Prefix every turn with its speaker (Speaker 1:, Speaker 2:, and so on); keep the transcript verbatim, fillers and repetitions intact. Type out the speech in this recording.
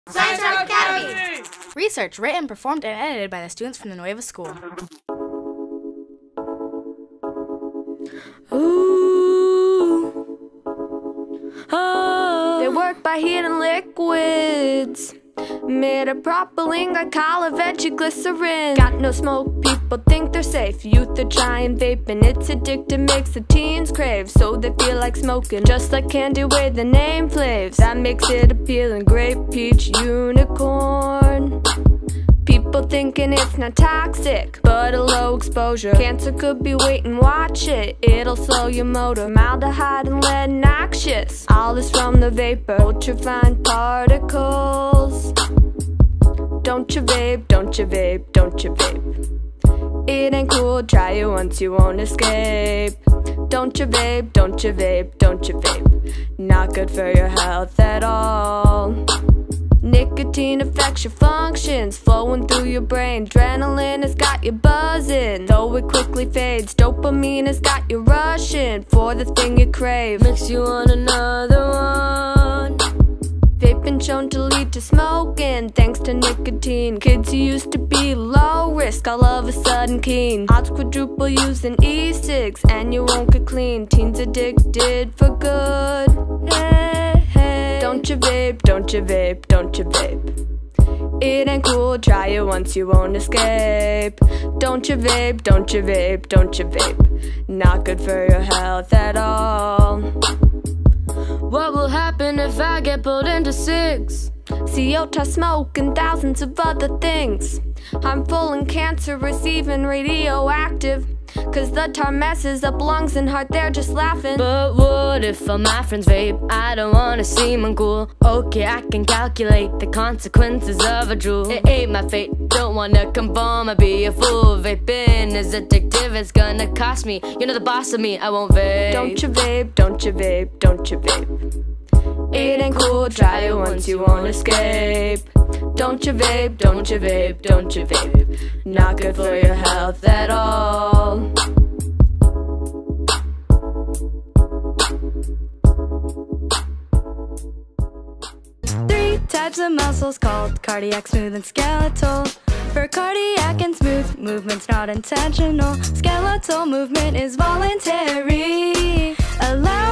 Speaker 1: Science Rock Academy!
Speaker 2: Research written, performed, and edited by the students from the Nueva School.
Speaker 3: Ooh. Oh. They work by heating liquids made of propylene, glycol, vetroglycerin. Got no smoke, people think they're safe. Youth are trying vaping, it's addictive, makes the teens crave. So they feel like smoking, just like candy with the name flavors. That makes it appealing, grape, peach, unicorn. People thinking it's not toxic, but a low exposure. Cancer could be waiting, watch it. It'll slow your motor, maldehyde and lead noxious. All this from the vapor, ultrafine particles. Don't you vape, don't you vape, don't you vape. It ain't cool, try it once, you won't escape. Don't you vape, don't you vape, don't you vape. Not good for your health at all. Nicotine affects your functions, flowing through your brain. Adrenaline has got you buzzing, though it quickly fades. Dopamine has got you rushing for the thing you crave. Makes you want another one. Vaping shown to lead to smoking, thanks to nicotine. Kids who used to be low risk, all of a sudden keen. Odds quadruple using e-cigs, and you won't get clean. Teens addicted for good. Hey, hey. Don't you vape, don't you vape, don't you vape. It ain't cool, try it once, you won't escape. Don't you vape, don't you vape, don't you vape. Not good for your health at all. What will happen if I get pulled into cigs? C O try smoke and thousands of other things. Harmful and cancerous, even radioactive. Cause the tar messes up lungs and heart, they're just laughing. But what if all my friends vape? I don't wanna seem uncool. Okay, I can calculate the consequences of a drool. It ain't my fate, don't wanna conform, I'd be a fool. Vaping is addictive, it's gonna cost me. You're not the boss of me, I won't vape. Don't you vape, don't you vape, don't you vape. It ain't cool, try it once, you won't escape. Don't you vape, don't you vape, don't you vape. Not good for your health at all.
Speaker 4: Three types of muscles called cardiac, smooth, and skeletal. For cardiac and smooth, movement's not intentional. Skeletal movement is voluntary. Allow